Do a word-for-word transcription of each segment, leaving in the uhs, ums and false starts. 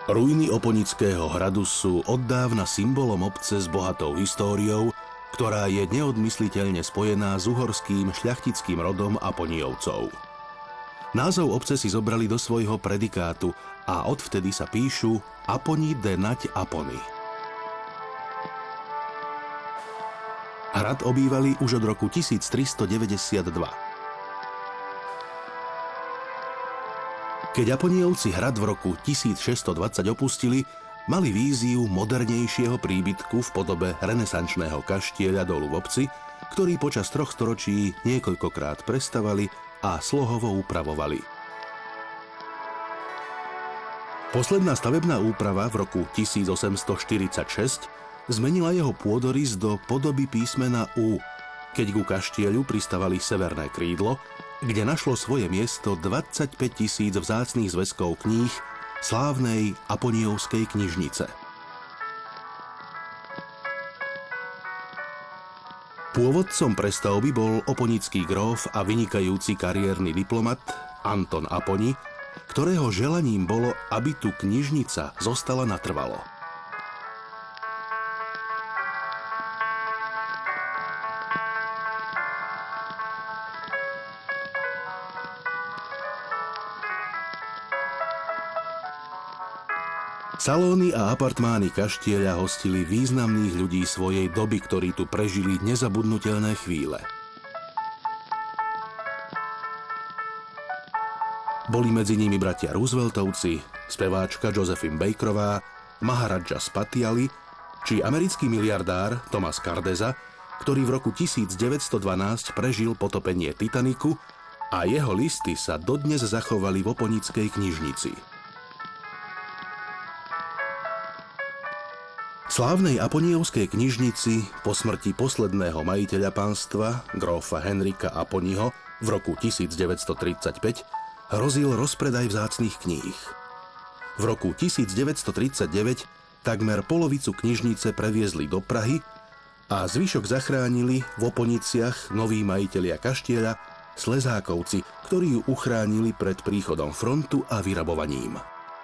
Ruiny Oponického hradu sú oddávna symbolom obce s bohatou históriou, ktorá je neodmysliteľne spojená s uhorským šľachtickým rodom Aponijovcov. Názov obce si zobrali do svojho predikátu a odvtedy sa píšu Aponi de Nať Apony. Hrad obývali už od roku tisíctristodeväťdesiatdva. Keď Aponijovci hrad v roku tisícšesťstodvadsať opustili, mali víziu modernejšieho príbytku v podobe renesančného kaštieľa dolu v obci, ktorý počas troch storočí niekoľkokrát prestavali a slohovo upravovali. Posledná stavebná úprava v roku tisícosemstoštyridsaťšesť zmenila jeho pôdorys do podoby písmena U, keď ku kaštieľu pristavali severné krídlo, kde našlo svoje miesto dvadsaťpäť tisíc vzácnych zväzkov kníh slávnej Aponijovskej knižnice. Pôvodcom prestavby bol oponický gróf a vynikajúci kariérny diplomat Anton Aponi, ktorého želaním bolo, aby tu knižnica zostala natrvalo. Salóny a apartmány kaštieľa hostili významných ľudí svojej doby, ktorí tu prežili nezabudnutelné chvíle. Boli medzi nimi bratia Rooseveltovci, speváčka Josephine Bakerová, Maharadža z Patialy či americký miliardár Thomas Cardeza, ktorý v roku tisícdeväťstodvanásť prežil potopenie Titaniku a jeho listy sa dodnes zachovali v Oponickej knižnici. Slávnej Aponijovskej knižnici po smrti posledného majiteľa pánstva, grófa Henrika Aponiho, v roku tisícdeväťstotridsaťpäť hrozil rozpredaj vzácnych kníh. V roku tisícdeväťstotridsaťdeväť takmer polovicu knižnice previezli do Prahy a zvyšok zachránili v Oponiciach noví majitelia kaštieľa Slezákovci, ktorí ju uchránili pred príchodom frontu a vyrabovaním.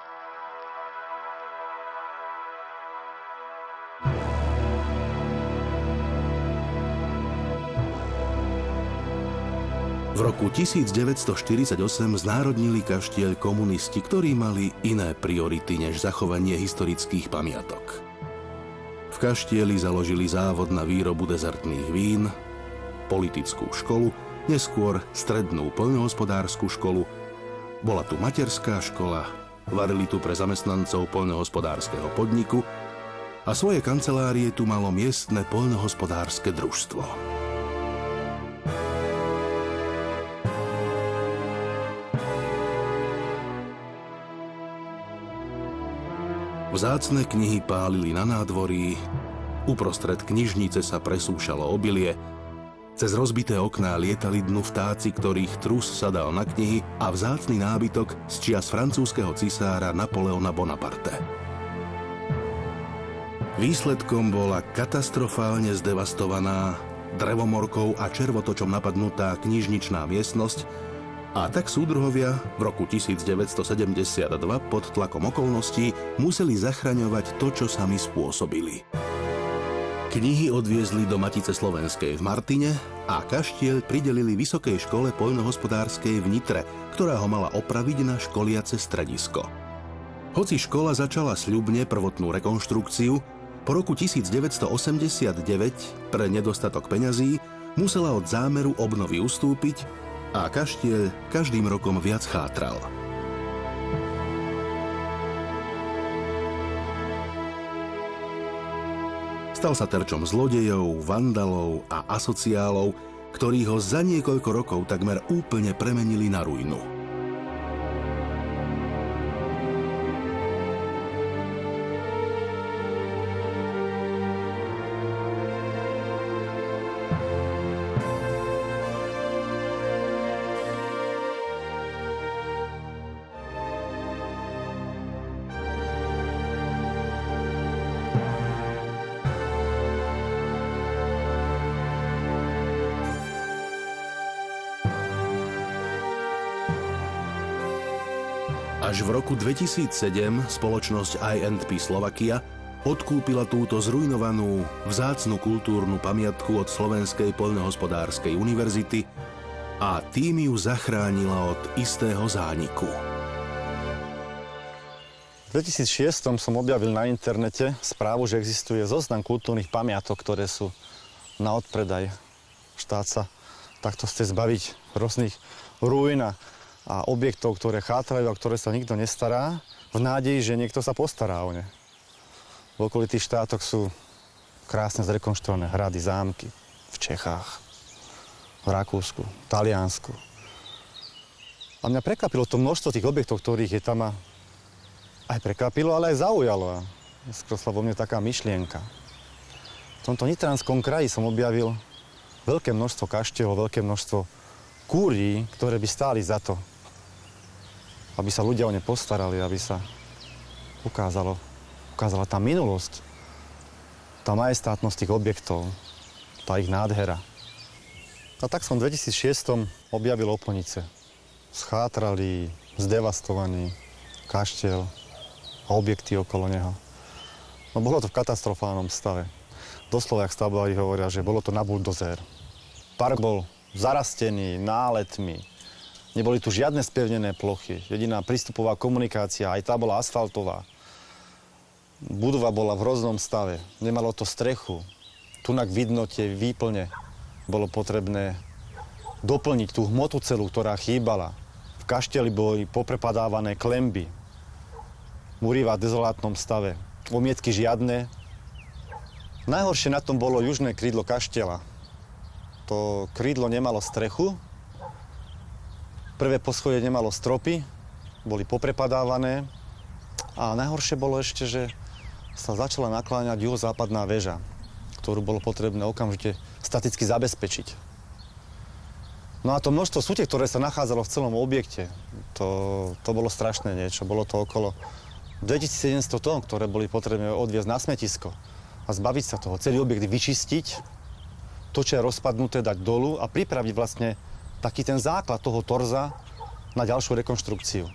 V roku tisícdeväťstoštyridsaťosem znárodnili kaštieľ komunisti, ktorí mali iné priority než zachovanie historických pamiatok. V kaštieli založili závod na výrobu dezertných vín, politickú školu, neskôr strednú poľnohospodársku školu, bola tu materská škola, varili tu pre zamestnancov poľnohospodárskeho podniku a svoje kancelárie tu malo miestne poľnohospodárske družstvo. Vzácne knihy pálili na nádvorí, uprostred knižnice sa presúšalo obilie, cez rozbité okná lietali dnu vtáci, ktorých trus sa dal na knihy a vzácny nábytok z čias francúzskeho cisára Napoleona Bonaparte. Výsledkom bola katastrofálne zdevastovaná, drevomorkou a červotočom napadnutá knižničná miestnosť, a tak súdruhovia v roku tisícdeväťstosedemdesiatdva pod tlakom okolností museli zachraňovať to, čo sami spôsobili. Knihy odviezli do Matice slovenskej v Martine a kaštieľ pridelili Vysokej škole poľnohospodárskej v Nitre, ktorá ho mala opraviť na školiace stredisko. Hoci škola začala sľubne prvotnú rekonštrukciu, po roku tisícdeväťstoosemdesiatdeväť pre nedostatok peňazí musela od zámeru obnovy ustúpiť a kaštieľ každým rokom viac chátral. Stal sa terčom zlodejov, vandalov a asociálov, ktorí ho za niekoľko rokov takmer úplne premenili na ruinu. Až v roku dvetisícsedem spoločnosť í end pé Slovakia odkúpila túto zrujnovanú, vzácnu kultúrnu pamiatku od Slovenskej poľnohospodárskej univerzity a tým ju zachránila od istého zániku. V dvetisícšesť som objavil na internete správu, že existuje zoznam kultúrnych pamiatok, ktoré sú na odpredaj. Štát sa takto chce zbaviť rôznych ruín a objektov, ktoré chátrajú a ktoré sa nikto nestará, v nádeji, že niekto sa postará o ne. V okolitých štátoch sú krásne zrekonštruované hrady, zámky. V Čechách, v Rakúsku, Taliansku. A mňa prekvapilo to množstvo tých objektov, ktorých je tam, a aj prekvapilo, ale aj zaujalo. Skrosla vo mne taká myšlienka. V tomto nitranskom kraji som objavil veľké množstvo kaštieľov, veľké množstvo kúrií, ktoré by stáli za to, aby sa ľudia o ne postarali, aby sa ukázalo, ukázala tá minulosť, tá majestátnosť tých objektov, tá ich nádhera. A tak som v dvetisícšesť objavil Oponice. Schátralý, zdevastovaný kaštieľ a objekty okolo neho. No bolo to v katastrofálnom stave. Doslova, jak stavbári hovoria, že bolo to na buldozér. Park bol zarastený náletmi. Neboli tu žiadne spevnené plochy. Jediná prístupová komunikácia, aj tá bola asfaltová. Budova bola v hroznom stave. Nemalo to strechu. Tunak vidno tie výplne. Bolo potrebné doplniť tú hmotu celú, ktorá chýbala. V kaštieli boli poprepadávané klemby. Múriva v dezolátnom stave. Omietky žiadne. Najhoršie na tom bolo južné krídlo kaštieľa. To krídlo nemalo strechu. Prvé poschodie nemalo stropy. Boli poprepadávané. A najhoršie bolo ešte, že sa začala nakláňať juhozápadná väža, ktorú bolo potrebné okamžite staticky zabezpečiť. No a to množstvo sútiek, ktoré sa nachádzalo v celom objekte, to, to bolo strašné niečo. Bolo to okolo dvetisícsedemsto tón, ktoré boli potrebné odviezť na smetisko a zbaviť sa toho. Celý objekt vyčistiť, to, čo je rozpadnuté, dať dolu a pripraviť vlastne taký ten základ toho torza na ďalšiu rekonštrukciu.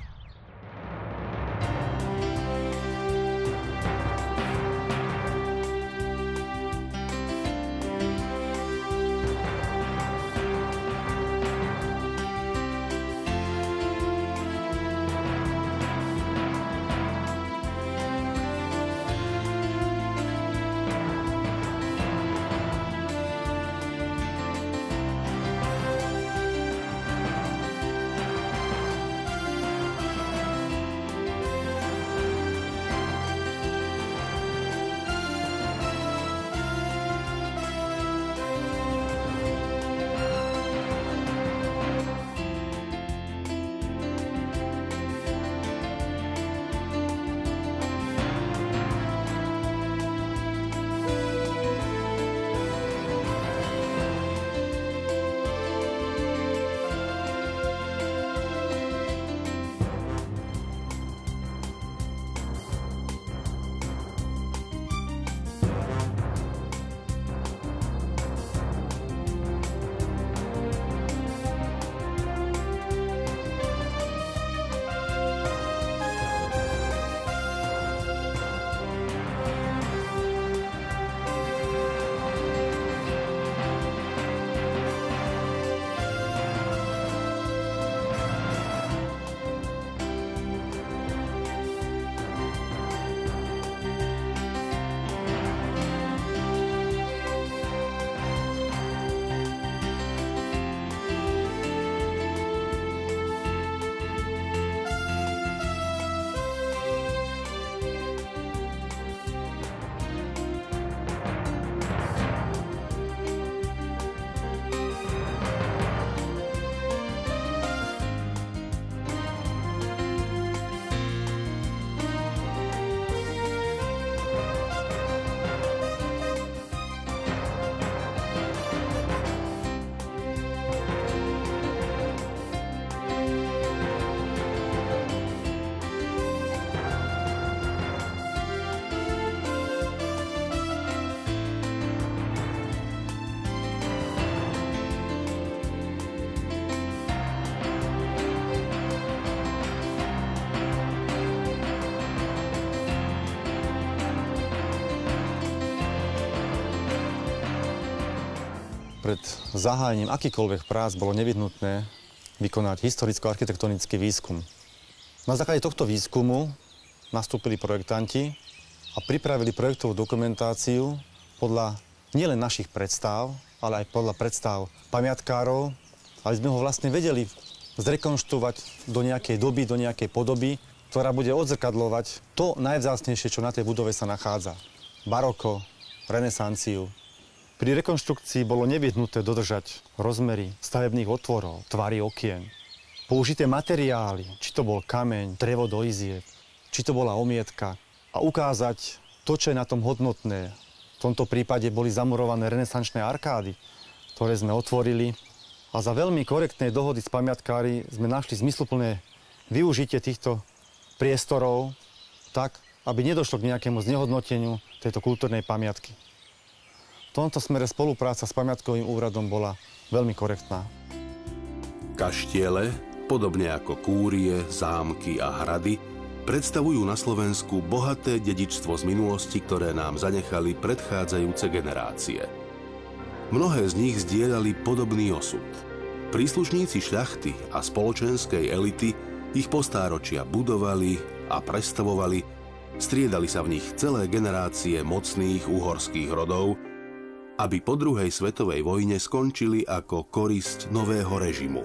pred zahájením akýkoľvek prác bolo nevyhnutné vykonať historicko-architektonický výskum. Na základe tohto výskumu nastúpili projektanti a pripravili projektovú dokumentáciu podľa nielen našich predstav, ale aj podľa predstav pamiatkárov, aby sme ho vlastne vedeli zrekonštruovať do nejakej doby, do nejakej podoby, ktorá bude odzrkadľovať to najvzácnejšie, čo na tej budove sa nachádza. Baroko, renesanciu. Pri rekonštrukcii bolo nevyhnutné dodržať rozmery stavebných otvorov, tvary okien, použité materiály, či to bol kameň, drevo do izieb, či to bola omietka, a ukázať to, čo je na tom hodnotné. V tomto prípade boli zamurované renesančné arkády, ktoré sme otvorili, a za veľmi korektnej dohody s pamiatkári sme našli zmysluplné využitie týchto priestorov tak, aby nedošlo k nejakému znehodnoteniu tejto kultúrnej pamiatky. V tomto smere spolupráca s pamiatkovým úradom bola veľmi korektná. Kaštiele, podobne ako kúrie, zámky a hrady, predstavujú na Slovensku bohaté dedičstvo z minulosti, ktoré nám zanechali predchádzajúce generácie. Mnohé z nich zdieľali podobný osud. Príslušníci šľachty a spoločenskej elity ich postáročia budovali a prestavovali, striedali sa v nich celé generácie mocných uhorských rodov, aby po druhej svetovej vojne skončili ako korisť nového režimu.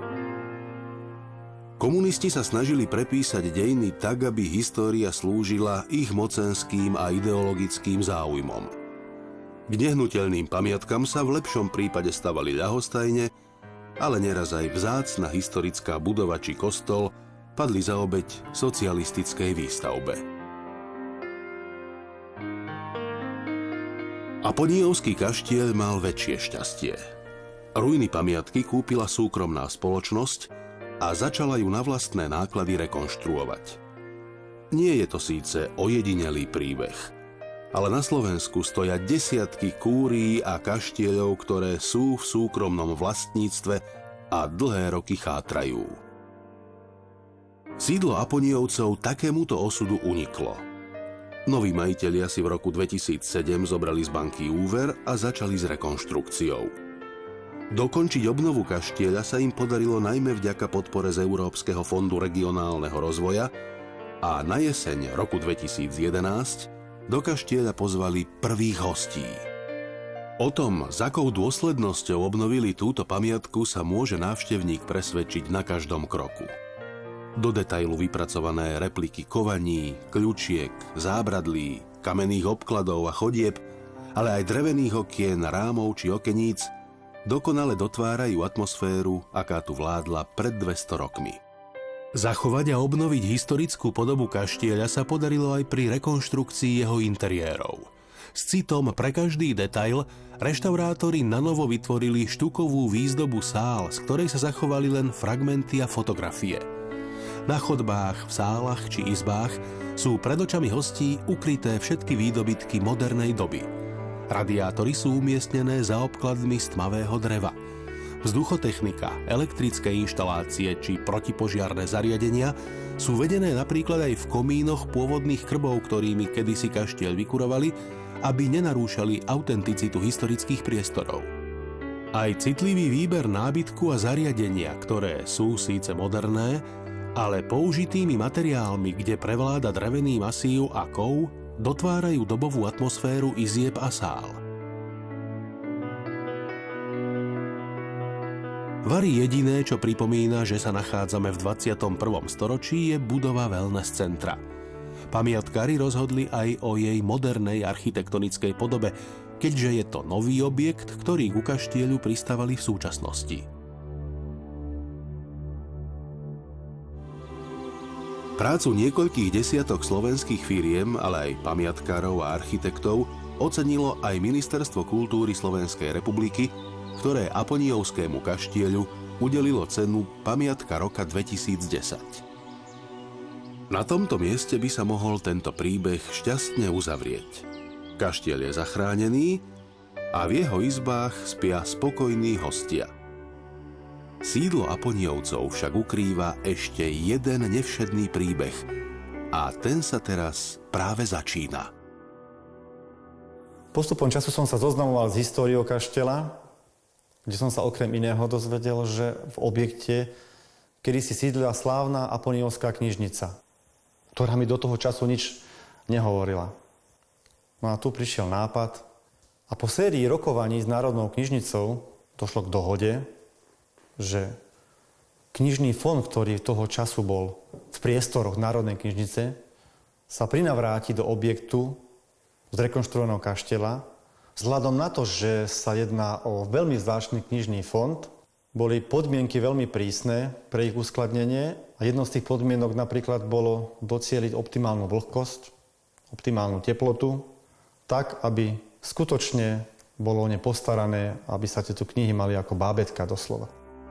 Komunisti sa snažili prepísať dejiny tak, aby história slúžila ich mocenským a ideologickým záujmom. K nehnuteľným pamiatkam sa v lepšom prípade stavali ľahostajne, ale neraz aj vzácna historická budova či kostol padli za obeť socialistickej výstavbe. Aponievský kaštieľ mal väčšie šťastie. Ruiny pamiatky kúpila súkromná spoločnosť a začala ju na vlastné náklady rekonštruovať. Nie je to síce ojedinelý príbeh, ale na Slovensku stoja desiatky kúrií a kaštieľov, ktoré sú v súkromnom vlastníctve a dlhé roky chátrajú. Sídlo Aponievcov takémuto osudu uniklo. Noví majitelia si v roku dvetisícsedem zobrali z banky úver a začali s rekonštrukciou. Dokončiť obnovu kaštieľa sa im podarilo najmä vďaka podpore z Európskeho fondu regionálneho rozvoja a na jeseň roku dvetisícjedenásť do kaštieľa pozvali prvých hostí. O tom, s akou dôslednosťou obnovili túto pamiatku, sa môže návštevník presvedčiť na každom kroku. Do detailu vypracované repliky kovaní, kľučiek, zábradlí, kamenných obkladov a chodieb, ale aj drevených okien, rámov či okeníc dokonale dotvárajú atmosféru, aká tu vládla pred dvesto rokmi. Zachovať a obnoviť historickú podobu kaštieľa sa podarilo aj pri rekonštrukcii jeho interiérov. S citom pre každý detail reštaurátori nanovo vytvorili štukovú výzdobu sál, z ktorej sa zachovali len fragmenty a fotografie. Na chodbách, v sálach či izbách sú pred očami hostí ukryté všetky výdobytky modernej doby. Radiátory sú umiestnené za obkladmi z tmavého dreva. Vzduchotechnika, elektrické inštalácie či protipožiarne zariadenia sú vedené napríklad aj v komínoch pôvodných krbov, ktorými kedysi kaštieľ vykurovali, aby nenarúšali autenticitu historických priestorov. Aj citlivý výber nábytku a zariadenia, ktoré sú síce moderné, ale použitými materiálmi, kde prevláda drevený masív a kov, dotvárajú dobovú atmosféru izieb a sál. Vari jediné, čo pripomína, že sa nachádzame v dvadsiatom prvom storočí, je budova wellness centra. Pamiatkári rozhodli aj o jej modernej architektonickej podobe, keďže je to nový objekt, ktorý ku kaštieľu pristávali v súčasnosti. Prácu niekoľkých desiatok slovenských firiem, ale aj pamiatkárov a architektov ocenilo aj Ministerstvo kultúry Slovenskej republiky, ktoré Aponievskému kaštieľu udelilo cenu Pamiatka roka dvetisícdesať. Na tomto mieste by sa mohol tento príbeh šťastne uzavrieť. Kaštieľ je zachránený a v jeho izbách spia spokojní hostia. Sídlo Aponievcov však ukrýva ešte jeden nevšedný príbeh a ten sa teraz práve začína. Postupom času som sa zoznamoval s históriou kaštieľa kde som sa okrem iného dozvedel, že v objekte kedysi sídlila slávna Aponiovská knižnica, ktorá mi do toho času nič nehovorila. No a tu prišiel nápad a po sérii rokovaní s Národnou knižnicou došlo k dohode, že knižný fond, ktorý toho času bol v priestoroch Národnej knižnice, sa prinavráti do objektu zrekonštruovaného kaštieľa. Vzhľadom na to, že sa jedná o veľmi zvláštny knižný fond, boli podmienky veľmi prísne pre ich uskladnenie a jednou z tých podmienok napríklad bolo docieliť optimálnu vlhkosť, optimálnu teplotu, tak, aby skutočne bolo o ne postarané, aby sa tieto knihy mali ako bábätka doslova.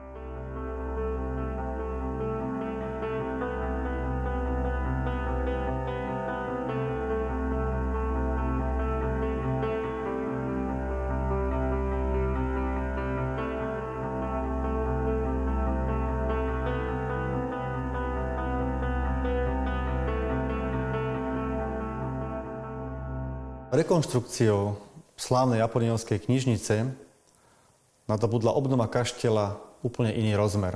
Rekonštrukciou slávnej Aponiovskej knižnice nadobudla obnova kaštieľa úplne iný rozmer.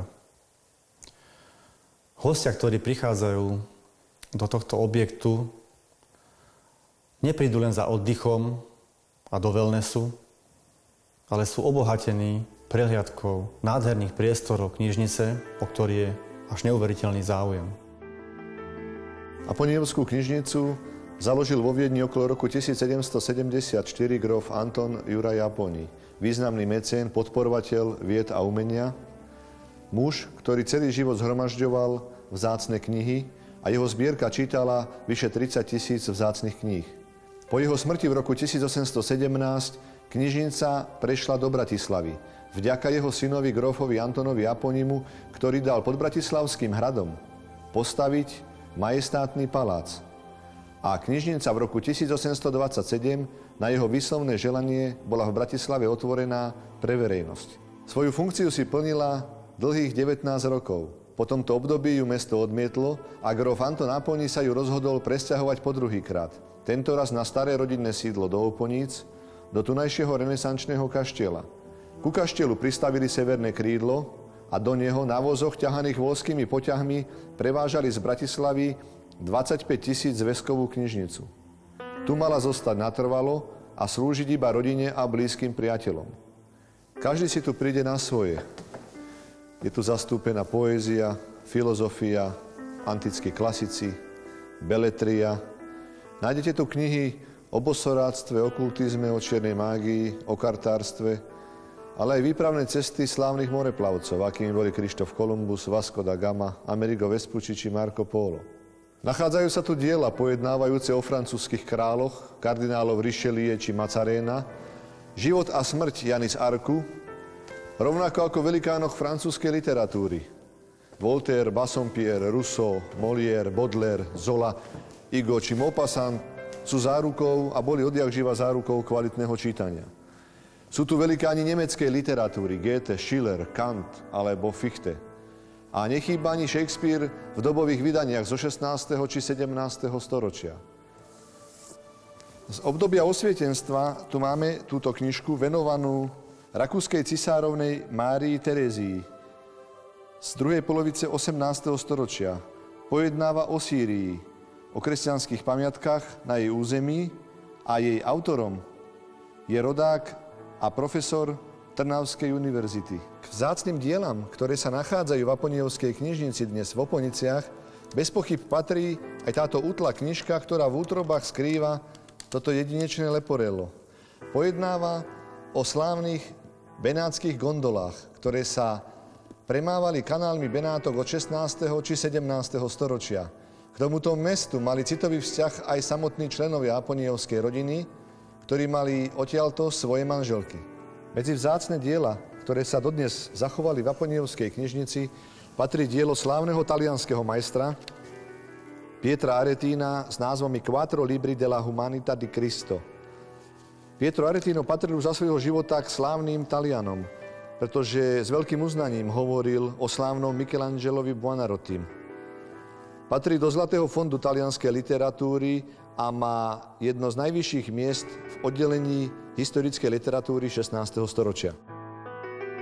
Hostia, ktorí prichádzajú do tohto objektu, neprídu len za oddychom a do wellnessu, ale sú obohatení prehliadkou nádherných priestorov knižnice, o ktorý je až neuveriteľný záujem. Aponievskú knižnicu založil vo Viedni okolo roku tisícsedemstosedemdesiatštyri gróf Anton Juraj Aponi, významný mecén, podporovateľ vied a umenia, muž, ktorý celý život zhromažďoval vzácne knihy a jeho zbierka čítala vyše tridsať tisíc vzácnych kníh. Po jeho smrti v roku tisícosemstosedemnásť knižnica prešla do Bratislavy, vďaka jeho synovi grófovi Antonovi Aponimu, ktorý dal pod Bratislavským hradom postaviť majestátny palác. A knižnica v roku tisícosemstodvadsaťsedem na jeho výslovné želanie bola v Bratislave otvorená pre verejnosť. Svoju funkciu si plnila dlhých devätnásť rokov. Po tomto období ju mesto odmietlo a gróf Anton Aponi sa ju rozhodol presťahovať po druhýkrát. Tentoraz na staré rodinné sídlo do Oponíc, do tunajšieho renesančného kaštieľa. Ku kaštieľu pristavili severné krídlo a do neho na vozoch ťahaných voľskými poťahmi prevážali z Bratislavy dvadsaťpäť tisíc zväzkovú knižnicu. Tu mala zostať natrvalo a slúžiť iba rodine a blízkym priateľom. Každý si tu príde na svoje. Je tu zastúpená poézia, filozofia, antickí klasici, beletria. Nájdete tu knihy o bosoráctve, okultizme, o čiernej mágii, o kartárstve, ale aj výpravné cesty slávnych moreplavcov, akými boli Krištof Kolumbus, Vasco da Gama, Amerigo Vespucci či Marco Polo. Nachádzajú sa tu diela pojednávajúce o francúzskych kráľoch, kardinálov Richelieu či Mazaréna, život a smrť Jany z Arku, rovnako ako velikánoch francúzskej literatúry. Voltaire, Bassompierre, Rousseau, Molière, Baudelaire, Zola, Hugo či Maupassant sú zárukou a boli odjak živa zárukou kvalitného čítania. Sú tu velikáni nemeckej literatúry, Goethe, Schiller, Kant alebo Fichte. A nechýba ani Shakespeare v dobových vydaniach zo šestnásteho či sedemnásteho storočia. Z obdobia osvietenstva tu máme túto knižku venovanú rakúskej cisárovnej Márii Terézii z druhej polovice osemnásteho storočia. Pojednáva o Sýrii, o kresťanských pamiatkách na jej území a jej autorom je rodák a profesor Trnavskej univerzity. K vzácnym dielam, ktoré sa nachádzajú v Aponievskej knižnici dnes v Oponiciach, bez pochyb patrí aj táto útla knižka, ktorá v útrobách skrýva toto jedinečné leporello. Pojednáva o slávnych benátskych gondolách, ktoré sa premávali kanálmi Benátok od šestnásteho či sedemnásteho storočia. K tomuto mestu mali citový vzťah aj samotní členovia Aponievskej rodiny, ktorí mali odtiaľto svoje manželky. Medzi vzácne diela, ktoré sa dodnes zachovali v Aponievskej knižnici, patrí dielo slávneho talianskeho majstra Pietra Aretina s názvami Quattro libri della humanità di Cristo. Pietro Aretino patril už za svojho života k slávnym Talianom, pretože s veľkým uznaním hovoril o slávnom Michelangelovi Buonarrotim. Patrí do Zlatého fondu talianskej literatúry a má jedno z najvyšších miest v oddelení historickej literatúry šestnásteho storočia.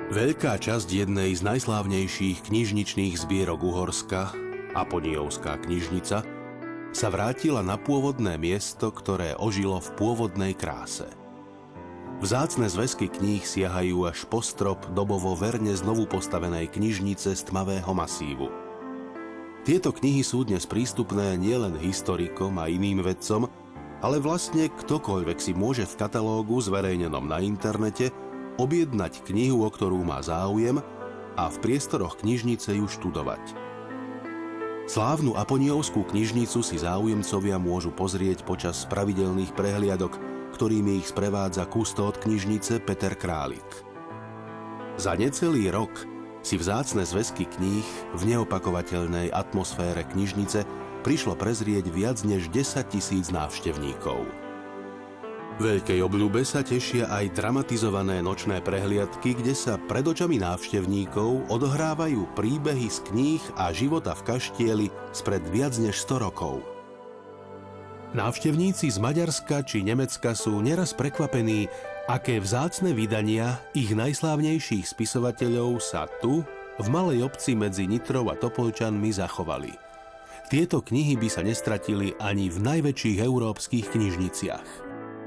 Veľká časť jednej z najslávnejších knižničných zbierok Uhorska, Aponiovská knižnica, sa vrátila na pôvodné miesto, ktoré ožilo v pôvodnej kráse. Vzácne zväzky kníh siahajú až po strop dobovo verne znovu postavenej knižnice z tmavého masívu. Tieto knihy sú dnes prístupné nielen historikom a iným vedcom, ale vlastne ktokoľvek si môže v katalógu zverejnenom na internete objednať knihu, o ktorú má záujem, a v priestoroch knižnice ju študovať. Slávnu Aponiovskú knižnicu si záujemcovia môžu pozrieť počas pravidelných prehliadok, ktorými ich sprevádza kustód knižnice Peter Králik. Za necelý rok si vzácne zväzky kníh v neopakovateľnej atmosfére knižnice prišlo prezrieť viac než desaťtisíc návštevníkov. Veľkej obľúbe sa tešia aj dramatizované nočné prehliadky, kde sa pred očami návštevníkov odohrávajú príbehy z kníh a života v kaštieli spred viac než sto rokov. Návštevníci z Maďarska či Nemecka sú neraz prekvapení, aké vzácne vydania ich najslávnejších spisovateľov sa tu, v malej obci medzi Nitrou a Topolčanmi, zachovali. Tieto knihy by sa nestratili ani v najväčších európskych knižniciach.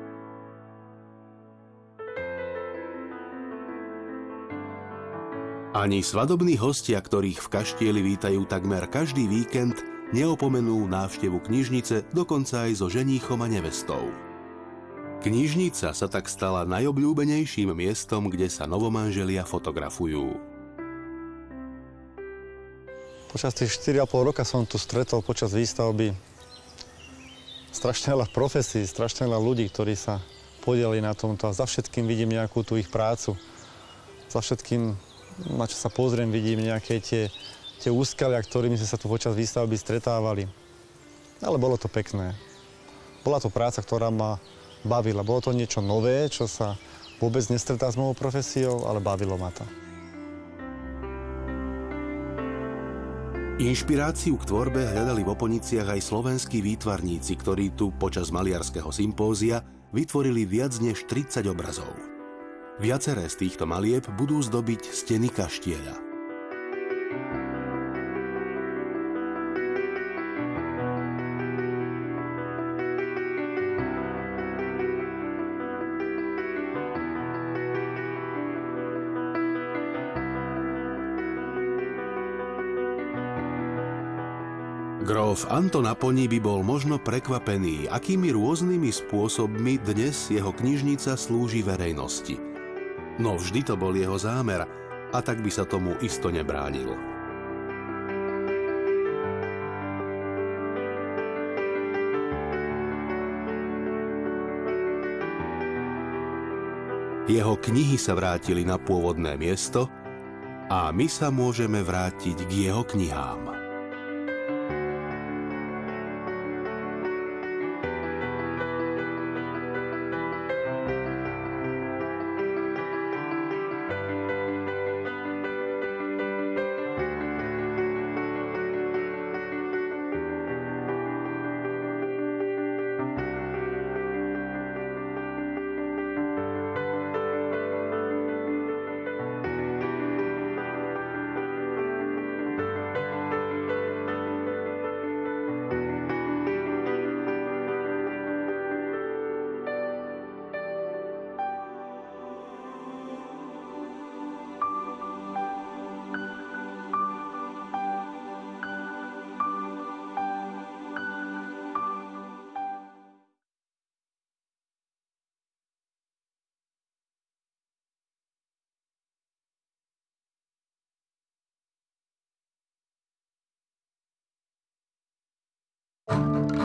Ani svadobní hostia, ktorých v kaštieli vítajú takmer každý víkend, neopomenú návštevu knižnice, dokonca aj so ženíchom a nevestou. Knižnica sa tak stala najobľúbenejším miestom, kde sa novomanželia fotografujú. Počas tých štyri a pol roka som tu stretol počas výstavby strašne veľa profesí, strašne veľa ľudí, ktorí sa podielali na tomto, a za všetkým vidím nejakú tú ich prácu. Za všetkým, na čo sa pozriem, vidím nejaké tie, tie úskalia, ktorými sme sa tu počas výstavby stretávali. Ale bolo to pekné. Bola to práca, ktorá ma bavila. Bolo to niečo nové, čo sa vôbec nestretá s mojou profesiou, ale bavilo ma to. Inšpiráciu k tvorbe hľadali v Oponiciach aj slovenskí výtvarníci, ktorí tu počas maliarského sympózia vytvorili viac než tridsať obrazov. Viaceré z týchto malieb budú zdobiť steny kaštieľa. Gróf Anton Aponi by bol možno prekvapený, akými rôznymi spôsobmi dnes jeho knižnica slúži verejnosti. No vždy to bol jeho zámer, a tak by sa tomu isto nebránil. Jeho knihy sa vrátili na pôvodné miesto a my sa môžeme vrátiť k jeho knihám. Thank you.